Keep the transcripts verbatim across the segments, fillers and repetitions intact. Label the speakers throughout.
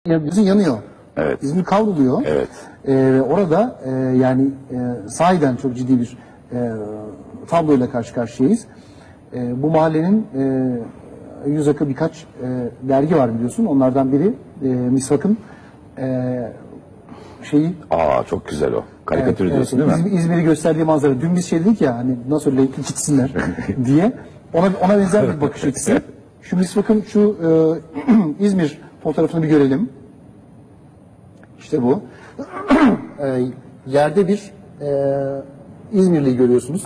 Speaker 1: Yanıyorsun, yanıyor.
Speaker 2: Evet.
Speaker 1: İzmir kavruluyor.
Speaker 2: Evet.
Speaker 1: Ee, orada e, yani e, sahiden çok ciddi bir e, tabloyla karşı karşıyayız. E, bu mahallenin e, yüz akı birkaç e, dergi var biliyorsun. Onlardan biri e, Misvak'ın e, şeyi.
Speaker 2: Aa çok güzel o. Karikatür
Speaker 1: Evet,
Speaker 2: ediyorsun
Speaker 1: evet,
Speaker 2: değil mi?
Speaker 1: İzmir, İzmir'i gösterdiği manzara. Dün biz şey dedik ya hani nasıl renkli gitsinler diye. Ona ona benzer bir bakış açısı. Şu Misvak'ın şu e, İzmir fotoğrafını bir görelim. İşte bu. e, yerde bir e, İzmirli'yi görüyorsunuz.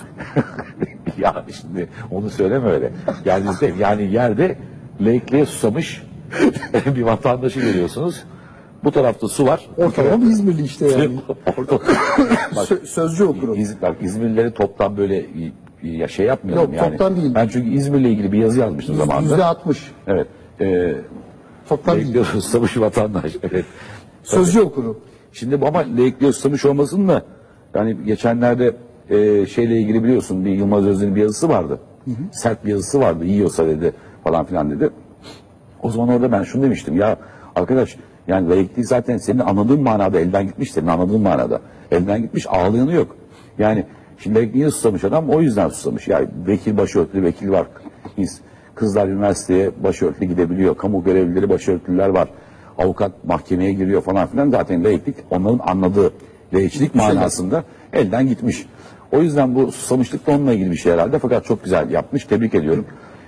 Speaker 2: Ya şimdi onu söyleme öyle. Yani, yani yerde leğekliğe susamış bir vatandaşı görüyorsunuz. Bu tarafta su var.
Speaker 1: Ortalama bir İzmirli işte yani.
Speaker 2: Orada, bak,
Speaker 1: Sö- sözcü okuru.
Speaker 2: İz, bak, İzmirlileri toptan böyle ya şey yapmayalım
Speaker 1: Yok,
Speaker 2: yani.
Speaker 1: toptan değil.
Speaker 2: Ben çünkü İzmir'le ilgili bir yazı yazmıştım zamanında.
Speaker 1: Yüzde altmış.
Speaker 2: Evet. E,
Speaker 1: Toptan değil.
Speaker 2: leğekliğe susamış vatandaş. Evet.
Speaker 1: Sözcü okuru.
Speaker 2: Şimdi bu ama leğekliğe susamış olmasın da yani geçenlerde e, şeyle ilgili biliyorsun bir Yılmaz Özden'in bir yazısı vardı. Hı hı. Sert bir yazısı vardı. Yiyorsa dedi falan filan dedi. O zaman orada ben şunu demiştim ya arkadaş yani laikliği zaten senin anladığın manada elden gitmiş, senin anladığın manada elden gitmiş, ağlayanı yok. Yani şimdi laikliğini susamış adam o yüzden susamış. Yani vekil başörtülü vekil var. Kızlar üniversiteye başörtülü gidebiliyor. Kamu görevlileri başörtülüler var. Avukat mahkemeye giriyor falan filan. Zaten laiklik onların anladığı laiklik manasında elden gitmiş. O yüzden bu susamışlık da onunla ilgili bir şey herhalde. Fakat çok güzel yapmış. Tebrik ediyorum.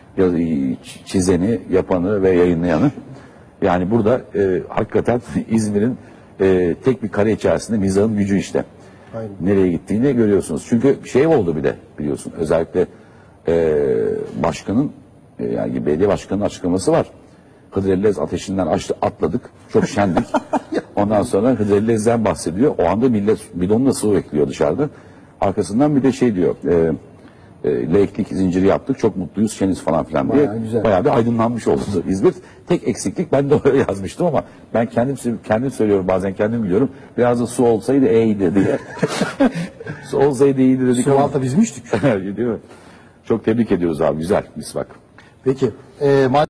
Speaker 2: Çizeni, yapanı ve yayınlayanı. Yani burada e, hakikaten İzmir'in e, tek bir kare içerisinde mizahın gücü işte. Aynen. Nereye gittiğini görüyorsunuz. Çünkü şey oldu bir de biliyorsun. Özellikle e, başkanın e, yani belediye başkanının açıklaması var. Hıdrellez ateşinden açtı, atladık. Çok şendik. Ondan sonra Hıdrellez'den bahsediyor. O anda millet bidonla su bekliyor dışarıda. Arkasından bir de şey diyor. E, e, laiklik zinciri yaptık. Çok mutluyuz, şeniz falan filan diye.
Speaker 1: Bayağı güzel.
Speaker 2: Bayağı bir aydınlanmış oldu İzmir. Tek eksiklik ben de oraya yazmıştım ama ben kendim kendim söylüyorum bazen kendim biliyorum. Biraz da su olsaydı iyiydi diye. Su olsaydı iyiydi dedik.
Speaker 1: Su alta biz mi içtik?
Speaker 2: Değil mi? Çok tebrik ediyoruz abi. Güzel misvak.
Speaker 1: Peki. E,